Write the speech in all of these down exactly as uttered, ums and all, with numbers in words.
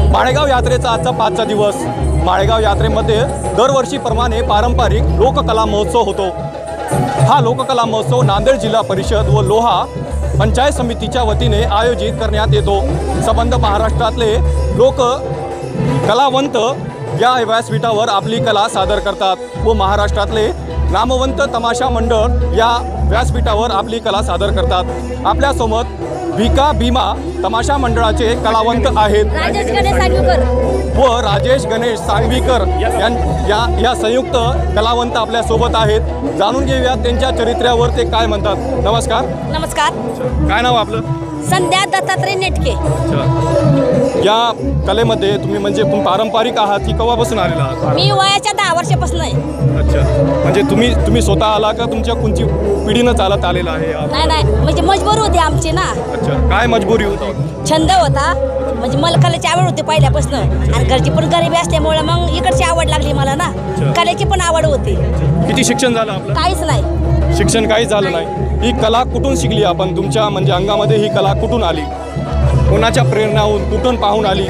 माळेगाव यात्रेचा आजचा पाचचा दिवस। माळेगाव यात्रेमध्ये दरवर्षीप्रमाणे पारंपरिक लोककला महोत्सव होतो। हा लोककला महोत्सव नांदेड जिल्हा परिषद व लोहा पंचायत समितीच्या वतीने आयोजित करण्यात येतो। संबंध महाराष्ट्रातले लोक कलावंत या व्यासपीठावर आपली कला सादर करतात व महाराष्ट्रातले नामवंत तमाशा मंडळ या व्यासपीठावर आपली कला सादर करतात। आपल्यासमोर भिका भीमा तमाशा मंडळाचे कलावंत आहेत राजेश गणेश सांगवीकर व राजेश गणेश सांगवीकर या या संयुक्त कलावंत आपल्या सोबत आहेत। जाणून घेऊया त्यांच्या चरित्र्यावर ते काय म्हणतात। नमस्कार। नमस्कार। काय नाव आपलं? संध्या दत्तात्रय नेटके। या कलेमध्ये तुम्ही म्हणजे तुम्ही पारंपरिक आहात की केव्हापासून आलेला आहात? मी वयाच्या दहा वर्षापासून आहे। अच्छा, म्हणजे तुम्ही तुम्ही स्वतः आला का तुमच्या कोणची पिढीनं चालत आलेला आहे? नाही नाही, म्हणजे मजबूरी होती आमची ना। अच्छा, काय मजबुरी होती? छंद होता, म्हणजे मला कलेची आवड होती पहिल्यापासून आणि घरची पण गरिबी असल्यामुळे मग इकडची आवड लागली मला ना। कलेची पण आवड होती। किती शिक्षण झालं आपलं? काहीच नाही, शिक्षण काहीच झालं नाही। ही कला कुठून शिकली आपण? तुमच्या म्हणजे अंगामध्ये ही कला कुठून आली? कोणाच्या प्रेरणाहून कुठून पाहून आली?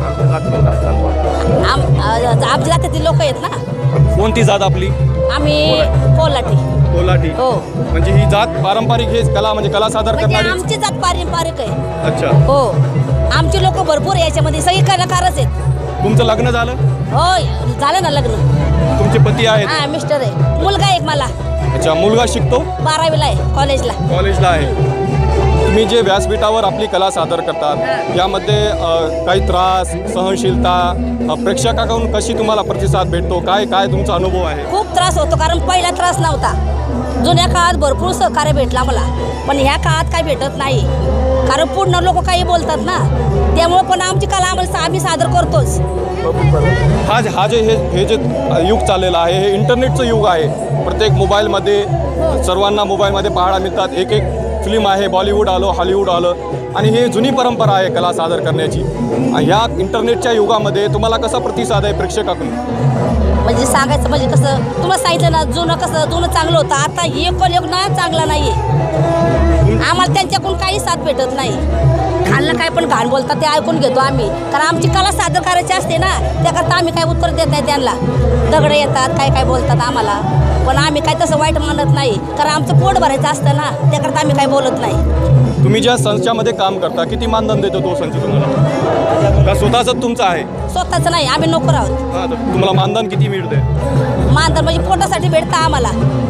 आमच्या जातीतील लोक आहेत ना। कोणती जात आपली? आम्ही कोल्हाटी। कोल्हाटी हो। म्हणजे ही जात पारंपरिक हे कला म्हणजे कला सादर म्हणजे करणारी? आमची जात पारंपरिक आहे। अच्छा हो, आमचे लोक भरपूर आहे याच्यामध्ये, सगळे कलाकारच आहेत। तुमचं लग्न झालं? हो, झालं ना लग्न। तुमचे पती आहेत? हा, मिस्टर आहे। मुलगा आहे एक मला। अच्छा, मुलगा शिकतो? बारावीला आहे, कॉलेजला। कॉलेजला आहे। तुम्ही जे व्यासपीठावर आपली कला सादर करतात यामध्ये अ, काही त्रास, सहनशीलता, अ, प्रेक्षकाकडून कशी तुम्हाला प्रतिसाद भेटतो? काय काय तुमचा अनुभव आहे? खूप त्रास होतो, कारण पहिला त्रास नव्हता। जुन्या काळात भरपूर सहकार्य भेटला मला, पण ह्या काळात काही भेटत नाही, कारण पूर्ण लोक काही बोलतात ना, त्यामुळे पण आमची कला आम्हाला आम्ही सादर करतोच। हा हा जे हे हे जे युग चाललेलं आहे हे इंटरनेटचं युग आहे। प्रत्येक मोबाईलमध्ये सर्वांना मोबाईलमध्ये पाहायला मिळतात। एक एक फिल्म आहे, बॉलिवूड आलं, हॉलिवूड आलं, आणि ही जुनी परंपरा आहे कला सादर करण्याची। ह्या इंटरनेटच्या युगामध्ये तुम्हाला कसा प्रतिसाद आहे प्रेक्षकाकडून? म्हणजे सांगायचं म्हणजे कसं, तुम्हाला सांगितलं ना, जुनं कसं जुनं चांगलं होतं, आता हे कलयुग ना चांगला नाही आहे। आम्हाला त्यांच्याकडून काही साथ भेटत नाही। खाल्लं काय पण घाण बोलतात ते ऐकून घेतो आम्ही, कारण आमची कला सादर करायची असते ना, त्याकरता आम्ही काय उत्तर देत नाही त्यांना। दगड येतात, काय काय बोलतात आम्हाला, पण आम्ही काय तसं वाईट मानत नाही, कारण आमचं पोट भरायचं असतं ना, त्याकरता आम्ही काय बोलत नाही। तुम्ही ज्या संस्थामध्ये काम करता किती मानधन देतो तो संच तुम्हाला? का स्वतःच तुमचं आहे? स्वतःच नाही, आम्ही नोकर आहोत। हां, तुम्हाला मानधन किती मिळते? मानधन म्हणजे पोटासाठी भेटतं आम्हाला,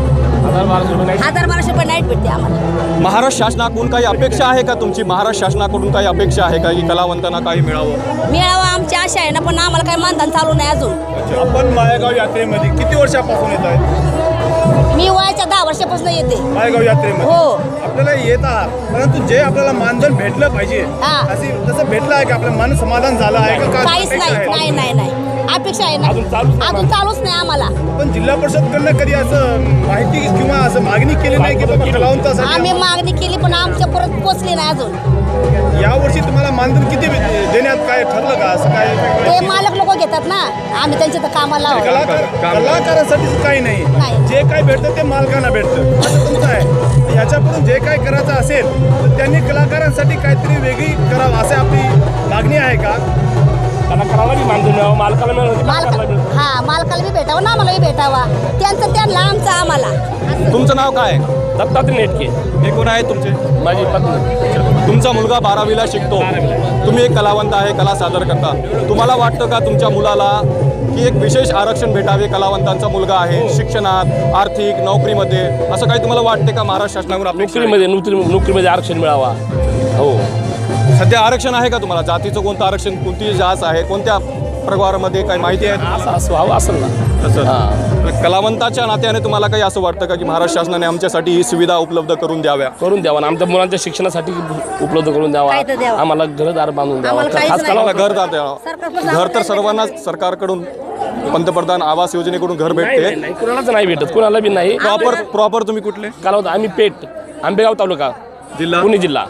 हजार बाराशे रुपये नाईट भेटते आम्हाला। महाराष्ट्र शासनाकडून काही अपेक्षा आहे का तुमची? महाराष्ट्र शासनाकडून काही अपेक्षा आहे का की कलावंतांना काही मिळावं? मिळावं आमची आशा आहे ना, पण आम्हाला काही मानधन चालू नाही अजून। आपण माळेगाव यात्रेमध्ये किती वर्षापासून येत आहे? मी वयाच्या दहा वर्षापासून येते माळेगाव यात्रेमध्ये। हो। आपल्याला येत आहात, परंतु जे आपल्याला मानधन भेटलं पाहिजे हा। असे तसं भेटलं आहे का? आपलं मन समाधान झालं आहे का? का काहीच अपेक्षा नाही, आहे? नाही नाही नाही, अपेक्षा आहे ना, अजून चालूच नाही. अजून चालूच नाही आम्हाला। पण जिल्हा परिषदकडनं कधी असं माहिती किंवा असं मागणी केली नाही की बाबा कलावंतासाठी? आम्ही मागणी केली, पण आमच्या परत पोचली नाही अजून। यावर्षी तुम्हाला मानधन किती देण्यात काय ठरलं का? असं काय ते मालक लोक घेतात ना, आम्ही त्यांच्या तर कामाला आहोत। कलाकार कलाकारासाठी काही नाही, नाही. जे काय भेटतं ते मालकांना भेटतं, असं तुमचं आहे। याच्याकडून जे काय करायचं असेल तर त्यांनी कलाकारांसाठी काहीतरी वेगळी करावं असं आपली मागणी आहे का? कलाकाराला बी मानधन मिळावं, मालकाला मिळावं, मालक हा मालकाला बी भेटावं ना, आम्हाला बी भेटावा, त्यांचं त्यांना आमचं आम्हाला। तुमचं नाव काय? दत्तात्रय नेटके। हे कोण आहे तुमचे? माझी पत्नी। तुमचा मुलगा बारावीला शिकतो, तुम्ही एक कलावंत आहे, कला सादर करता। तुम्हाला वाटतं का तुमच्या मुलाला की एक विशेष आरक्षण भेटावे? कलावंतांचा मुलगा आहे, शिक्षणात, आर्थिक, नोकरीमध्ये असं काही तुम्हाला वाटते का? महाराष्ट्र शासनाकडून अपेक्षा आहे? नोकरीमध्ये नोकरी नोकरीमध्ये आरक्षण मिळावा। हो, सध्या आरक्षण आहे का तुम्हाला? जातीचं कोणतं आरक्षण, कोणती जात आहे, कोणत्या प्रकारामध्ये काही माहिती आहे? असं असं व्हावं असेल ना तसं हां, कलावंताच्या नात्याने तुम्हाला काही असं वाटतं का की महाराष्ट्र शासनाने आमच्यासाठी ही सुविधा उपलब्ध करून द्याव्या? करून द्यावा ना, आमच्या मुलांच्या शिक्षणासाठी उपलब्ध करून द्यावा, काय तर द्यावा. आम्हाला घरदार बांधून द्यावा। आम्हाला काहीच खास नाही. कला मला घरदार द्यावं. सरकारपासून घर तर आम्हाला सर्वांना सरकारकडून पंतप्रधान आवास योजनेकडून घर नाही भेटते। नाही, नाही कुणालाच नाही भेटत, कुणाला बी नाही। प्रॉपर प्रॉपर तुम्ही कुठले? काल होता आम्ही पेठ, आंबेगाव तालुका, जिल्हा? पुणे जिल्हा।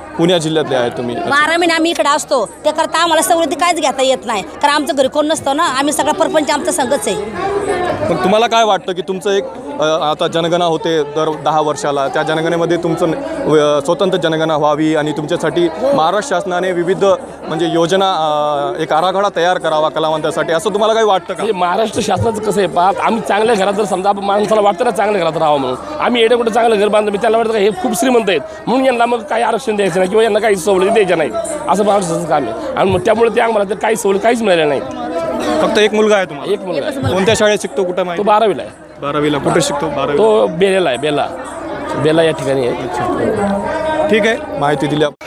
पुण्या जिल्ह्यातले आहेत तुम्ही. बारा महिने आम्ही इकडे असतो ते करता आम्हाला सवलती काहीच घेता येत नाही कारण आमचं घरी कोण नसतं ना. आम्ही सगळा परपंच आमचा संघच आहे. पण तुम्हाला काय वाटतं की तुमचं एक अ, आता जनगणना होते दर दहा वर्षाला, त्या जनगणनेमध्ये तुमचं अ, स्वतंत्र जनगणना व्हावी आणि तुमच्यासाठी महाराष्ट्र शासनाने विविध म्हणजे योजना अ, एक आराखडा तयार करावा कलावंतासाठी, असं तुम्हाला काही वाटतं का? म्हणजे महाराष्ट्र शासनाचं कसं आहे पहा, आम्ही चांगल्या घरात जर समजा आपण माणसाला वाटतं ना चांगल्या घरात राहावं म्हणून, आम्ही एवढं कुठं चांगलं घर बांधलं, मी त्याला वाटतं का हे खूप श्रीमंत आहेत म्हणून यांना मग काही आरक्षण द्यायचं नाही किंवा यांना काही सवलती द्यायच्या नाही, असं महाराष्ट्राचं काम आहे. आणि मग त्यामुळे ते आम्हाला तर काही सवलत काहीच मिळाल्या नाही. फक्त एक मुलगा आहे तुम्हाला? एक मुलगा आहे. कोणत्या शाळेत शिकतो, कुठं तो माहिती? बारावीला आहे. बारावीला. कुठे शिकतो? बारावी. तो बेलेला आहे, बेला बेला या ठिकाणी आहे. ठीक आहे, माहिती दिली आपण.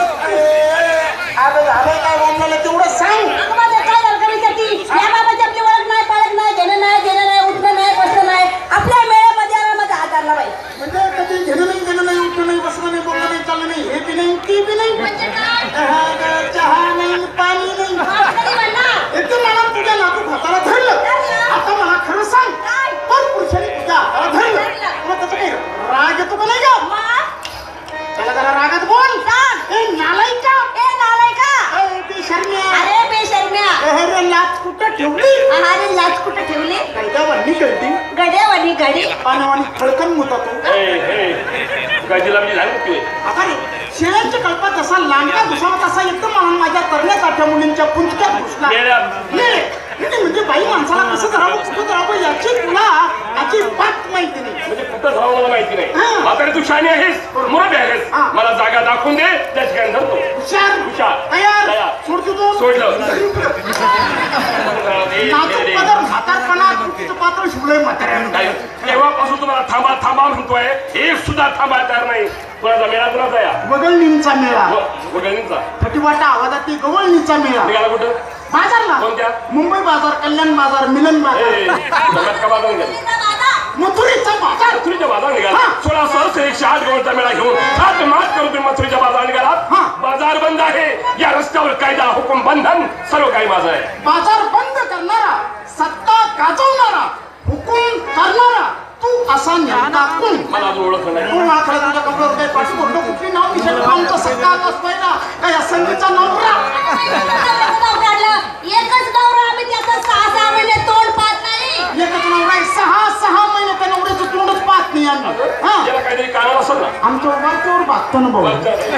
रागात बोल. नालायका अरे बेशर्म्या अरे लाच कुठं ठेवली? अरे लाच कुठं ठेवली? गड्यावानी कळती गड्यावानी गाडी पाण्यावानी खडकन मुतातो. आता रे शेळ्यांच्या कल्पात जसा लांडका घुसावा तसा एकदम मला माझ्या करण्यात आठ्या मुलींच्या पुंजक्यात घुसला. नाही म्हणजे बाई माणसाला कसं धरावं कुठं धरावं याची तुला अजिबात माहिती नाही. म्हणजे कुठं जावं मला माहिती नाही. म्हातारी तू शाणी आहेस, मुरबी आहेस, मला जागा दाखवून दे, त्या ठिकाणी धरतो. हुशार हुशार. तयार तयार. सोडतो तो सोडलं. नाजूक पदर म्हातारपणा तुमचं पात्र शिवलंय म्हाताऱ्यानं. तेव्हापासून तुम्हाला थांबा थांबा म्हणतोय, एक सुद्धा थांबा तयार नाही. कोणाचा मेळा कुणाचा या? वगळणींचा मेळा. वगळणीचा. फटीवाटा आवाजात ती गवळणीचा मेळा. निघाला कुठं? बाजारला. कोणत्या? मुंबई बाजार, कल्याण बाजार, मिलन बाजार, का बाजार निघाली? मथुरेचा बाजार. मथुरीच्या बाजार निघाला. सोळा सहस्र एकशे आठ गवळचा मेळा घेऊन हात मात करून तुम्ही मथुरीच्या बाजार निघाला. बाजार बंद आहे. या रस्त्यावर कायदा हुकुम बंधन सर्व काही माझं आहे. बाजार बंद करणारा, सत्ता गाजवणारा, हुकूम करणारा तू असा नेमका कोण? मला अजून ओळखलं नाही. कोण आखला तुझ्या कपड्यावर काही पाठी बोलतो कुठली नाव विषय आमचा सत्ता असतोय ना काय संधीचा नवरा. एकच नवरा आम्ही त्याचा सहा सहा महिने तोंड पाहत नाही. एकच नवरा आहे. सहा सहा महिने त्या नवऱ्याचं तोंडच पाहत नाही आम्ही. हा याला काहीतरी कारण असेल ना. आमच्या वरच्यावर भागतो ना भाऊ.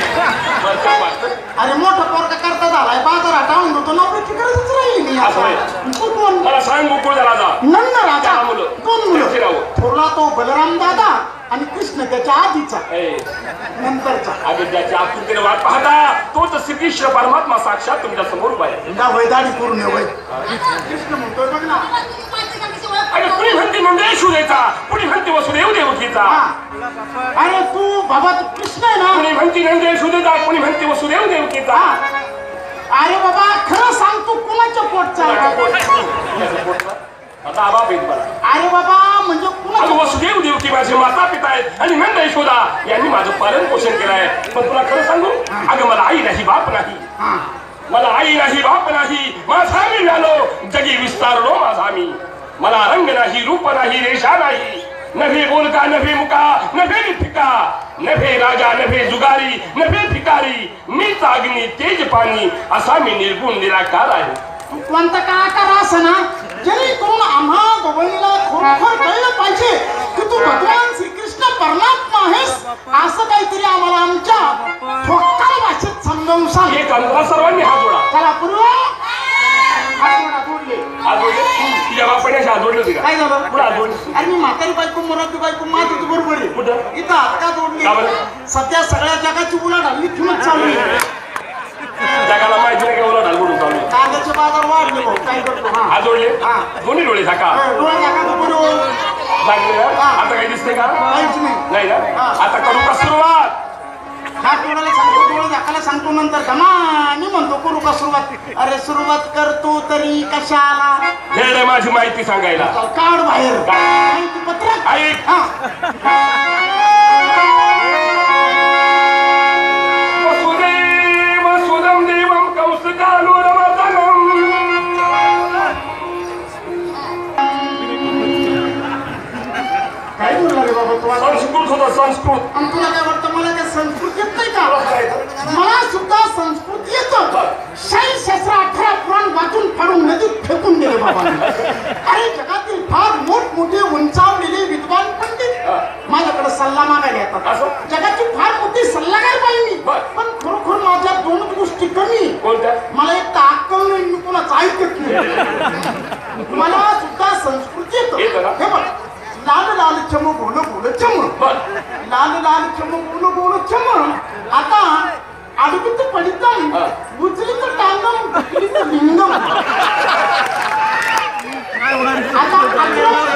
अरे मोठा पोरका करता झालाय बाजार हटावून देतो नवऱ्याची गरजच राहिली नाही. असं आहे. तू कोण? मला सांग गोकुळ राजा. नंद राजा. चार मुलं. दोन मुलं. त्यांची नावं. थोरला तो बलराम दादा आणि कृष्ण त्याच्या आधीचा नंतरचा. अगं ज्याच्या आकृतीने वाट पाहता तोच श्रीकृष्ण परमात्मा साक्षात तुमच्या समोर उभा आहे. ना वैदाडी करून ये वै. कृष्ण म्हणतोय बघ ना. अरे कुणी म्हणते नंदेश्वरेचा, कुणी म्हणते वसुदेव देवकीचा. हा. अरे तू बाबा तू कृष्ण आहे ना. कुणी म्हणते नंदेश्वरेचा, कुणी म्हणते वसुदेव देवकीचा. हा. अरे बाबा खरं सांग तू कुणाच्या पोटचा आहे? आता आबा भेट मला. अरे बाबा म्हणजे कुणा अगं वसुदेव देवकी माझे माता पिता आहेत आणि नंद यशोदा यांनी माझं पालन पोषण केलं आहे. पण तुला खरं सांगू, अगं मला आई नाही बाप नाही. मला आई नाही बाप नाही. माझा मी झालो जगी विस्तारलो माझा मी. मला रंग नाही, रूप नाही, रेषा नाही. नभे बोलका, नभे मुका, नभे फिका, नभे राजा, नभे जुगारी, नभे भिकारी. मीच अग्नी तेज पाणी असा मी निर्गुण निराकार आहे. कोणता कलाकार असं ना जेणेकरून आम्हा गवळीला खरोखर कळलं पाहिजे की तू भगवान श्रीकृष्ण परमात्मा आहेस असं काहीतरी आम्हाला आमच्या ठोक्काल भाषेत समजावून सांग. एक अंतरा सर्वांनी हात जोडा. चला पूर्व हात जोडा, जोडले. हात जोडले. तुझ्या बापाने हात जोडले होते का? काय झालं? पुढे हात जोडले. अरे मी म्हातारी बायको मोराची बायको माझी तू बरोबर आहे. कुठं? इथं हात का का जोडले? बरं? सध्या सगळ्या जगाची उलाढ हल्ली फिमच चालू आहे. जगाला माहिती नाही का उलट हलगुडून चालू आहे. कांद्याचे बाजार वाढले भाऊ काय करतो. हा हात जोडले. हा. दोन्ही डोळे झाका. डोळा झाका तू बरोबर लागले ना? आता काही दिसते का? काहीच नाही. नाही ना? आता करू का सुरुवात? हा डोळ्याला सांगतो डोळे झाकायला सांगतो नंतर धमानी म्हणतो करू का सुरुवात. अरे सुरुवात करतो तरी कशाला. हे रे माझी माहिती सांगायला. चल काढ बाहेर माहिती पत्रक. ऐक. हा वसुदेव वसुदं देवं कौस्तुकानुरमर्दनम्. काय बोलला रे बाबा तू? संस्कृत होतं संस्कृत. आणि तुला काय वाटतं मला काय संस्कृत येत नाही का? अष्टशस्त्र अठरा पुराण वाचून फाडून नदीत फेकून दिले बाबा. अरे जगातील फार मोठमोठे उंचावलेले विद्वान पंडित माझ्याकडे सल्ला मागायला येतात. जगाची फार मोठी सल्लागार पाहिजे, पण खरोखर माझ्या दोन गोष्टी कमी. मला एक तर अक्कल नाही, मी कोणाचं ऐकत नाही. मला सुद्धा संस्कृती येतं. हे बघ, लाल लाल चम गोल गोल चम, लाल लाल चम गोल गोल चम. आता अडगीत पडितम, उचलीत टांगम, लिंगम. आता